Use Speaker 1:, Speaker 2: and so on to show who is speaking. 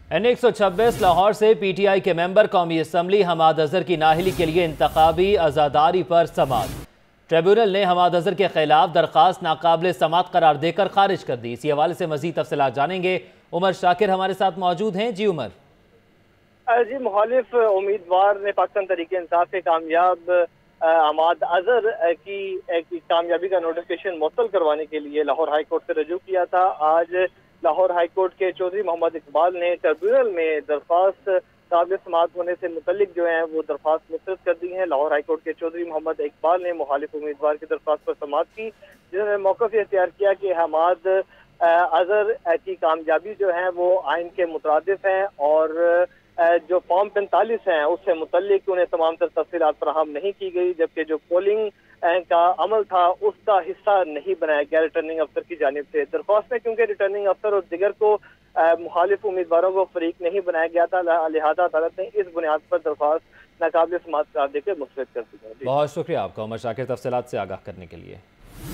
Speaker 1: N126 Lahore से PTI के member कौमी असम्बली हम्माद अजहर की नाअहली के लिए इंतखाबी अज़ादारी पर समाअत। ट्रिब्यूनल ने हम्माद अजहर के खिलाफ दरख्वास्त नाकाबिल समाअत करार देकर खारिज कर दी। इसी हवाले से मजीद तफसीलात जानेंगे। उमर शाकिर हमारे साथ मौजूद हैं। जी उमर।
Speaker 2: जी, मुखालिफ उम्मीदवार ने पाकिस्तान तहरीक इंसाफ के कामयाब हम्माद अजहर की कामयाबी का नोटिफिकेशन मुअत्तल करवाने के लिए लाहौर हाई कोर्ट से रजू किया था। आज लाहौर हाई कोर्ट के चौधरी मोहम्मद इकबाल ने ट्रिब्यूनल में दरख्वास्त काबिल समाअत होने से मुतल्लिक जो है वो दरख्वास्त मुस्तरद कर दी है। लाहौर हाई कोर्ट के चौधरी मोहम्मद इकबाल ने मुखालिफ उम्मीदवार की दरख्वास्त पर समाअत की, जिन्होंने मौक़िफ़ इख्तियार किया कि हम्माद अजहर की कामयाबी जो है वो आइन के मुताबिक है और जो फॉर्म 45 हैं उससे मुतल्लिक उन्हें तमाम तर तफसीलात फराहम नहीं की गई, जबकि जो पोलिंग का अमल था उसका हिस्सा नहीं बनाया गया रिटर्निंग अफसर की जानिब से। दरख्वास्त में क्योंकि रिटर्निंग अफसर और दिगर को मुखालिफ उम्मीदवारों को फरीक नहीं बनाया गया था, लिहाजा अदालत ने इस बुनियाद पर दरख्वास्त नाकाबिल समाअत करार देकर मुस्तरद कर दी है।
Speaker 1: बहुत शुक्रिया आपका उमर शाकिर, तफसीलात से आगाह करने के लिए।